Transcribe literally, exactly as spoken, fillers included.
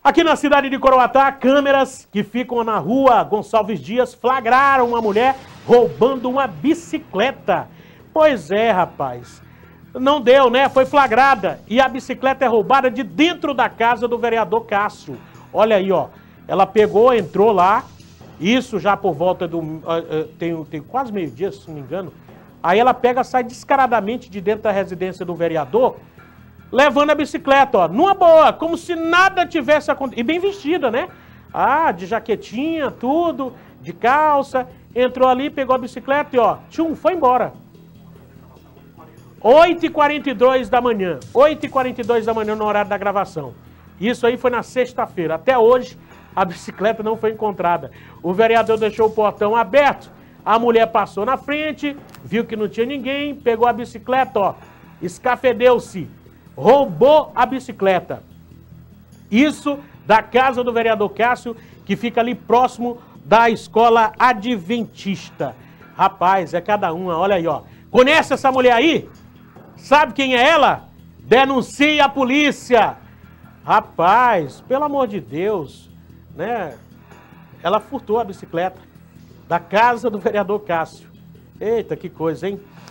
Aqui na cidade de Coroatá, câmeras que ficam na rua Gonçalves Dias flagraram uma mulher roubando uma bicicleta. Pois é, rapaz. Não deu, né? Foi flagrada. E a bicicleta é roubada de dentro da casa do vereador Cássio. Olha aí, ó. Ela pegou, entrou lá. Isso já por volta do... Uh, uh, tem, tem quase meio-dia, se não me engano. Aí ela pega, sai descaradamente de dentro da residência do vereador, levando a bicicleta, ó, numa boa, como se nada tivesse acontecido. E bem vestida, né? Ah, de jaquetinha, tudo, de calça. Entrou ali, pegou a bicicleta e, ó, tchum, foi embora. oito e quarenta e dois da manhã. oito e quarenta e dois da manhã no horário da gravação. Isso aí foi na sexta-feira. Até hoje, a bicicleta não foi encontrada. O vereador deixou o portão aberto. A mulher passou na frente, viu que não tinha ninguém, pegou a bicicleta, ó, escafedeu-se, roubou a bicicleta. Isso da casa do vereador Cássio, que fica ali próximo da escola adventista. Rapaz, é cada uma, olha aí, ó. Conhece essa mulher aí? Sabe quem é ela? Denuncie a polícia. Rapaz, pelo amor de Deus, né? Ela furtou a bicicleta da casa do vereador Cássio. Eita, que coisa, hein?